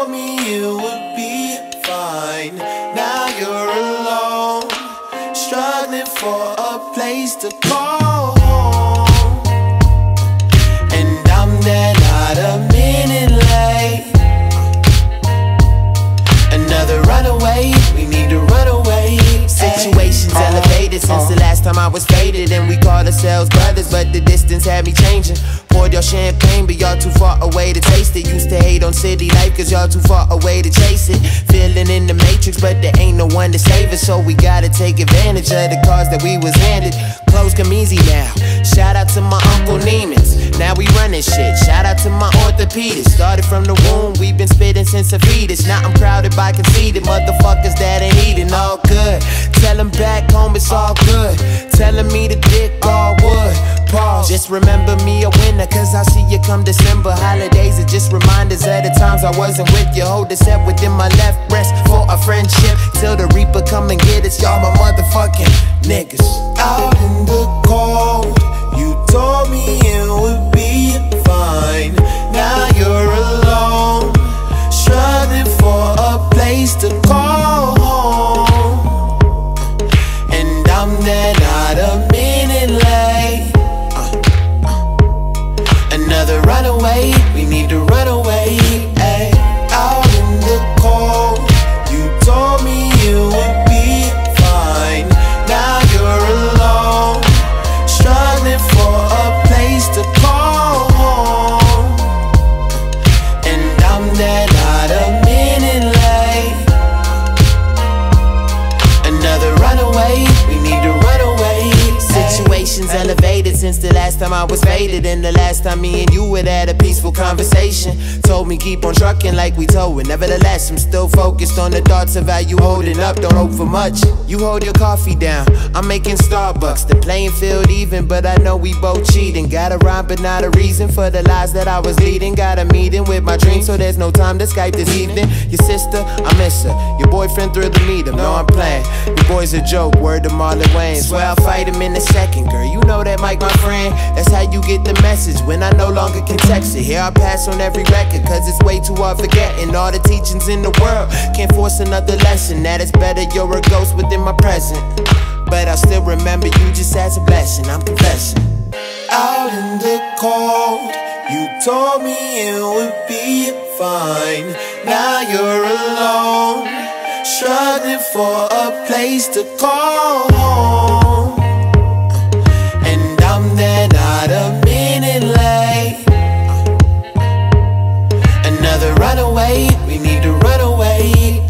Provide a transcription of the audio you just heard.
told me you would be fine. Now you're alone, struggling for a place to call home. And I'm there not a minute late. Another runaway, we need to run away. Situations elevated since the last time I was faded, and we called ourselves brothers, but the distance had me changing. Poured your champagne, but y'all too far away to taste it. Used to hate on city life, cause y'all too far away to chase it. Feeling in the matrix, but there ain't no one to save us, so we gotta take advantage of the cards that we was handed. Clothes come easy now. Shout out to my Uncle Neiman's, now we running shit. Shout out to my orthopedist, started from the womb, we been spitting since a fetus. Now I'm crowded by conceited motherfuckers that ain't eating all good. Tell them back home it's all good, telling me to dick all wood. Pause, just remember me a winner, cause I'll see you come December. Holidays are just reminders of the times I wasn't with you. Hold the set within my left breast for a friendship, till the reaper come and get us. Y'all my motherfucking niggas. Out in the cold, you told me it would be fine. Now you're alone, struggling for a place to call home. And I'm there not a minute late. Another runaway, we need to run away. Ay. Out in the cold, you told me you would be fine. Now you're alone, struggling for a place to call home. And I'm there not a minute late. Another runaway, we need to run away. Situations elevated since the last time I was faded, and the last time me and you would had a peaceful conversation. Told me keep on trucking like we told it. Nevertheless, I'm still focused on the thoughts of how you holding up. Don't hope for much. You hold your coffee down, I'm making Starbucks. The playing field even, but I know we both cheating. Got a rhyme but not a reason for the lies that I was leading. Got a meeting with my dreams, so there's no time to Skype this evening. Your sister, I miss her. Your boyfriend thrilled to meet him. No, I'm playing. Your boy's a joke, word to Marlon Wayne. Swear I'll fight him in a second, girl. You know that Mike, my friend. That's how you get the message when I no longer can text it. Here I pass on every record, cause it's way too hard forgetting all the teachings in the world. Can't force another lesson, that it's better you're a ghost within my present. But I still remember you just as a blessing, I'm confessing. Out in the cold, you told me it would be fine. Now you're alone, struggling for a place to call home. And I'm there not a minute late. Another runaway, we need to run away.